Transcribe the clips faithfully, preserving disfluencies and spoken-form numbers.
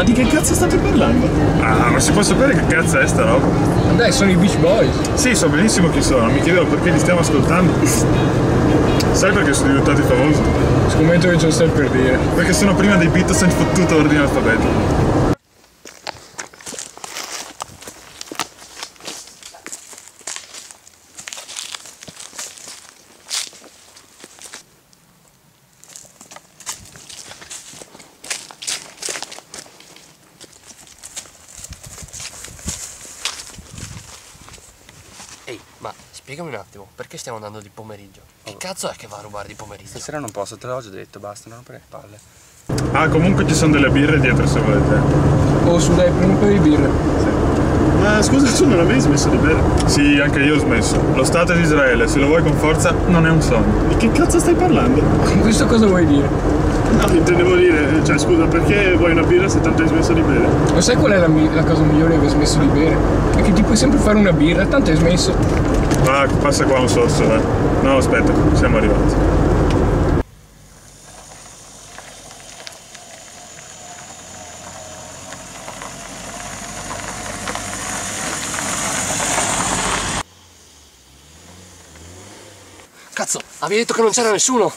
di che cazzo state parlando? Ah, ma si può sapere che cazzo è sta roba? Dai, sono i Beach Boys. Sì, so benissimo chi sono, mi chiedevo perché li stiamo ascoltando. Sai perché sono diventati famosi? Scommetto che ce lo stai per dire. Perché sono prima dei Beatles in fottuto ordine alfabetico. Ehi, ma spiegami un attimo, perché stiamo andando di pomeriggio? Che cazzo è che va a rubare di pomeriggio? Stasera non posso, te l'ho già detto, basta, non rompere le palle. Ah, comunque ci sono delle birre dietro se volete. Oh, su dai, prendi un paio di birre. Ma scusa, tu non avevi smesso di bere? Sì, anche io ho smesso. Lo Stato di Israele, se lo vuoi con forza, non è un sogno. Di che cazzo stai parlando? Con questo cosa vuoi dire? No, intendevo dire, cioè scusa, perché vuoi una birra se tanto hai smesso di bere? Lo sai qual è la, mi- la cosa migliore di aver smesso di bere? È che ti puoi sempre fare una birra, tanto hai smesso. Ah, passa qua un sorso, eh. No, aspetta, siamo arrivati. Cazzo, avevi detto che non c'era nessuno!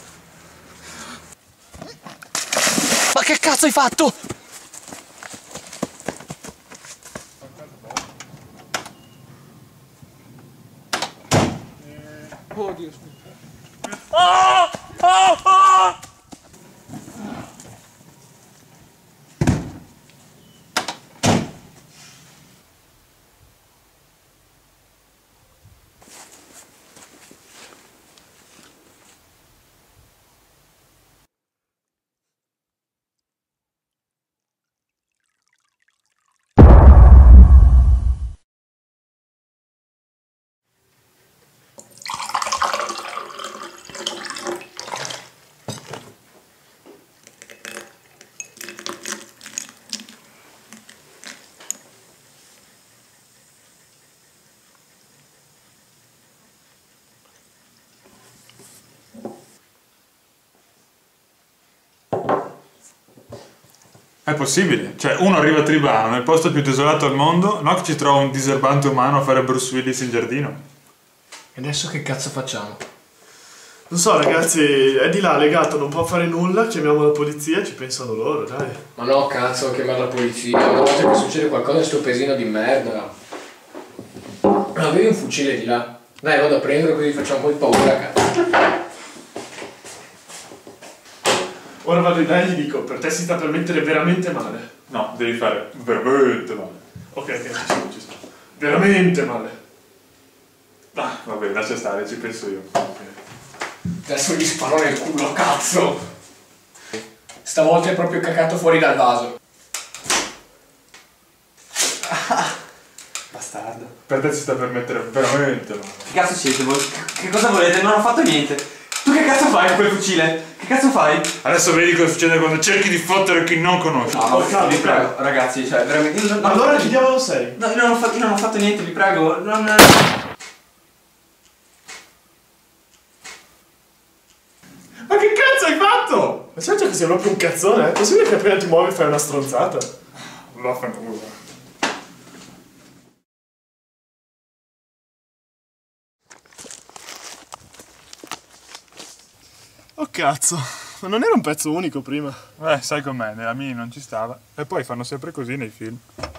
Ma che cazzo hai fatto? Oddio, scusa. Ah! Ah! Ah! È possibile? Cioè, uno arriva a Tribano, nel posto più desolato al mondo, no che ci trova un diserbante umano a fare Bruce Willis in giardino. E adesso che cazzo facciamo? Non so ragazzi, è di là legato, non può fare nulla, chiamiamo la polizia, ci pensano loro, dai. Ma no, cazzo, chiamare la polizia. Una volta che succede qualcosa sto pesino di merda. No, avevi un fucile di là. Dai, vado a prendere così facciamo un po' di paura, cazzo. Ora vado in là e gli dico, per te si sta per mettere veramente male. No, devi fare veramente male. Ok, ok, ci sto, ci sto. Veramente male. Ah, va bene, lascia stare, ci penso io. Adesso gli sparo nel culo, cazzo! Stavolta è proprio cacato fuori dal vaso. Bastardo. Per te si sta per mettere veramente male. Che cazzo siete voi? Che cosa volete? Non ho fatto niente. Tu che cazzo fai con quel fucile? Che cazzo fai? Adesso vedi cosa succede quando cerchi di fottere chi non conosci. No, no, calma, vi prego, ragazzi, cioè, veramente. Io non, Allora chi diavolo sei? No, io non, ho fatto, io non ho fatto niente, vi prego. Non. Ma che cazzo hai fatto? Ma certo che sei proprio un cazzone, è possibile che appena ti muovi fai una stronzata? Vaffanculo. Oh cazzo, ma non era un pezzo unico prima? Eh, sai com'è, nella mia non ci stava. E poi fanno sempre così nei film.